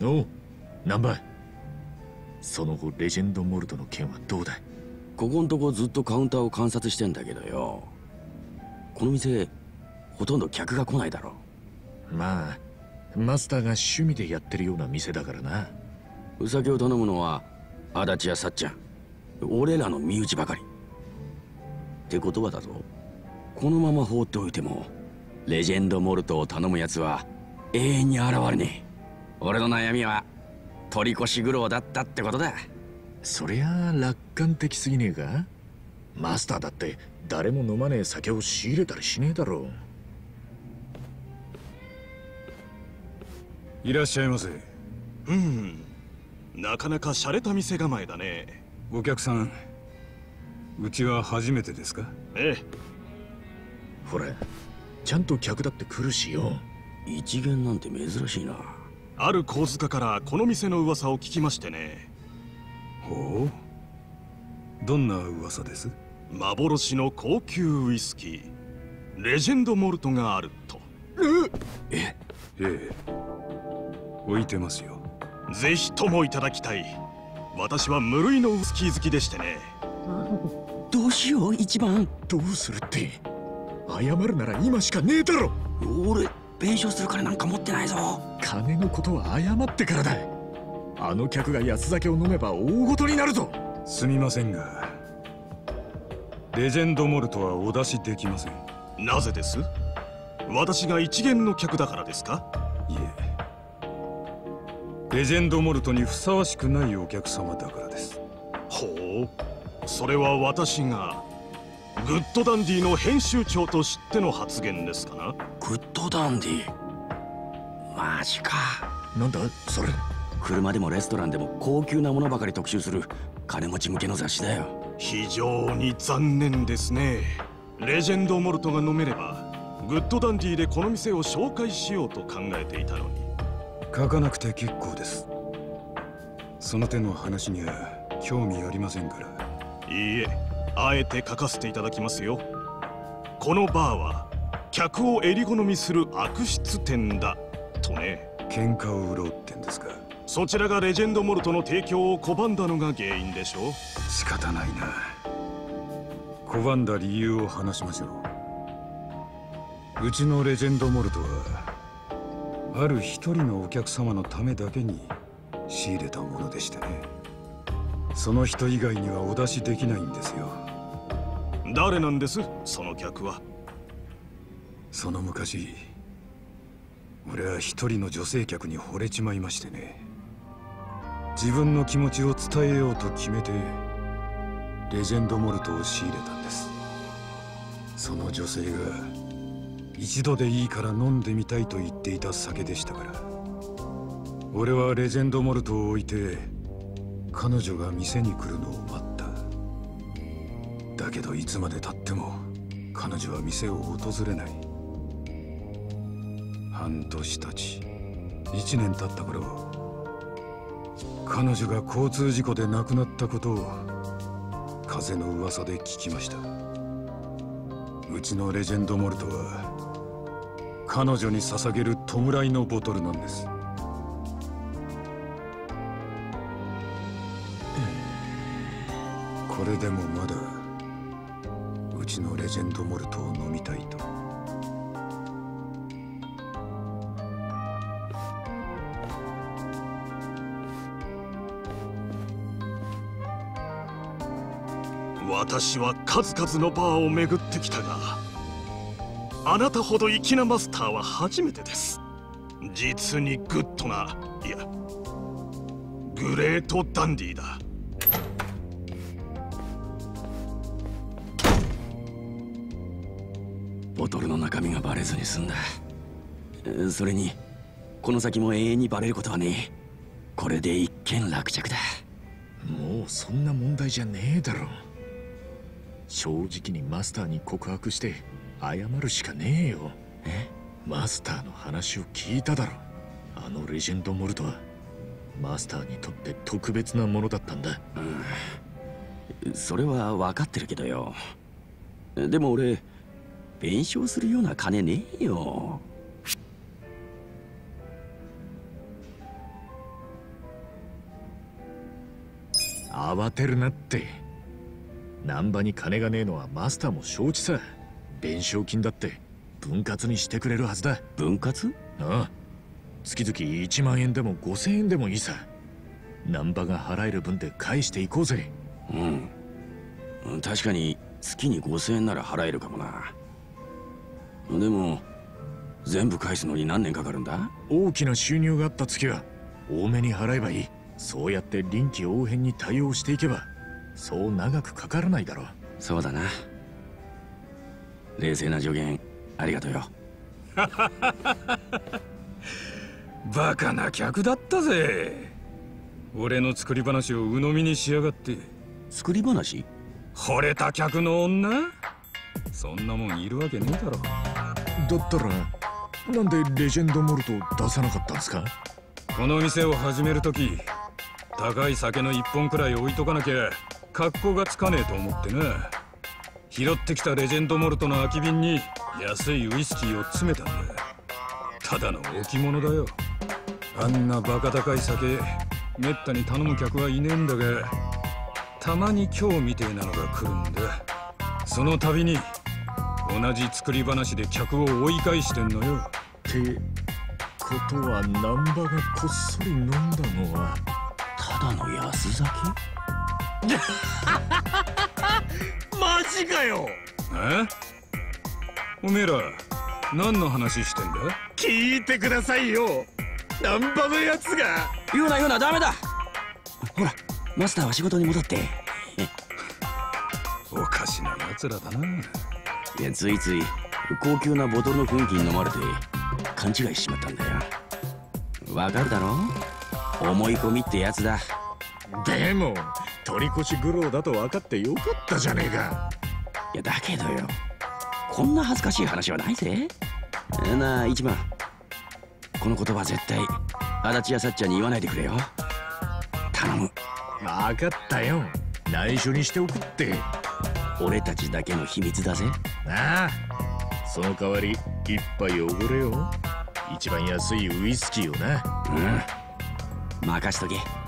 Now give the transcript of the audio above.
おう、ナンバー。その後レジェンドモルトの件はどうだ？ ここんとこずっとカウンターを観察してんだけどよ、この店ほとんど客が来ないだろ。 まあマスターが趣味でやってるような店だからな。 お酒を頼むのは足立やさっちゃん、俺らの身内ばかりってことはだぞ、このまま放っておいてもレジェンドモルトを頼むやつは永遠に現れねえ。俺の悩みは取り越し苦労だったってことだ。 そりゃあ楽観的すぎねえか？マスターだって誰も飲まねえ酒を仕入れたりしねえだろう。いらっしゃいませ。 なかなか洒落た店構えだね。 お客さん、うちは初めてですか？ ええ。 ほら、ちゃんと客だって来るしよ。 一元なんて珍しいな。 ある小塚からこの店の噂を聞きましてね。 ほう、どんな噂です？ 幻の高級ウイスキーレジェンドモルトがあると。 ええ、置いてますよ。 ぜひともいただきたい。私は無類のウイスキー好きでしてね。 どうしよう、一番。 どうするって？謝るなら今しかねえだろ。 俺弁償する金なんか持ってないぞ。 金のことは謝ってからだ。あの客が安酒を飲めば大ごとになるぞ。 すみませんが、レジェンドモルトはお出しできません。 なぜです？私が一元の客だからですか？ いえ、レジェンドモルトにふさわしくないお客様だからです。 ほう、それは私がグッドダンディの編集長としての発言ですかな？ グッドダンディ、マジか。 なんだそれ？ 車でもレストランでも高級なものばかり特集する金持ち向けの雑誌だよ。 非常に残念ですね。レジェンドモルトが飲めればグッドダンディでこの店を紹介しようと考えていたのに。 書かなくて結構です。その手の話には興味ありませんから。 いいえ、あえて書かせていただきますよ。このバーは客を襟好みする悪質店だとね。 喧嘩を売ろうってんですか？ そちらがレジェンドモルトの提供を拒んだのが原因でしょう。 仕方ないな。拒んだ理由を話しましょう。うちのレジェンドモルトはある一人のお客様のためだけに仕入れたものでしてね。その人以外にはお出しできないんですよ。 誰なんですその客は？ その昔、俺は一人の女性客に惚れちまいましてね。自分の気持ちを伝えようと決めてレジェンドモルトを仕入れたんです。その女性が一度でいいから飲んでみたいと言っていた酒でしたから、俺はレジェンドモルトを置いて彼女が店に来るのを待った。だけどいつまで経っても彼女は店を訪れない。半年経ち1年経った頃、彼女が交通事故で亡くなったことを風の噂で聞きました。うちのレジェンドモルトは彼女に捧げる弔いのボトルなんです。これでもまだうちのレジェンドモルトを飲みたいと？ 私は数々のバーを巡ってきたが、あなたほど粋なマスターは初めてです。実にグッドな、いやグレートダンディーだ。 ボトルの中身がバレずに済んだ。それにこの先も永遠にバレることはねえ。これで一件落着だ。 もうそんな問題じゃねえだろ。正直にマスターに告白して謝るしかねえよ。マスターの話を聞いただろ。あのレジェンドモルトはマスターにとって特別なものだったんだ。 それは分かってるけどよ。でも俺弁償するような金ねえよ。 慌てるなって。難波に金がねえのはマスターも承知さ。弁償金だって分割にしてくれるはずだ。 分割？ ああ、月々1万円でも5000円でもいいさ。難波が払える分で返していこうぜ。 うん、確かに月に5000円なら払えるかもな。でも全部返すのに何年かかるんだ？ 大きな収入があった月は多めに払えばいい。そうやって臨機応変に対応していけばそう長くかからないだろう。 そうだな。冷静な助言ありがとうよ。 バカな客だったぜ。俺の作り話を鵜呑みにしやがって。 作り話？ 惚れた客の女？そんなもんいるわけねえだろ。 だったらなんでレジェンドモルトを出さなかったんですか？ この店を始めるとき高い酒の1本くらい置いとかなきゃ格好がつかねえと思ってな。拾ってきたレジェンドモルトの空き瓶に安いウイスキーを詰めたんだ。ただの置物だよ。あんなバカ高い酒めったに頼む客はいねえんだが、たまに今日みてえなのが来るんだ。その度に同じ作り話で客を追い返してんのよ。 ってことは難波がこっそり飲んだのはただの安酒？ マジかよ。 え？おめえら何の話してんだ？ 聞いてくださいよ。難波のやつが。 言うなダメだ。ほらマスターは仕事に戻って。 おかしなやつらだな。 いや、ついつい高級なボトルの雰囲気に飲まれて勘違いしちまったんだよ。わかるだろ？思い込みってやつだ。 でも取り越し苦労だと分かってよかったじゃねえか。 いやだけどよ、こんな恥ずかしい話はないぜ。なあ一番、この言葉絶対足立やさっちゃんに言わないでくれよ。頼む。 分かったよ、内緒にしておくって。 俺たちだけの秘密だぜ。 ああ、その代わり一杯おごれよ。一番安いウイスキーをな。 任しとけ。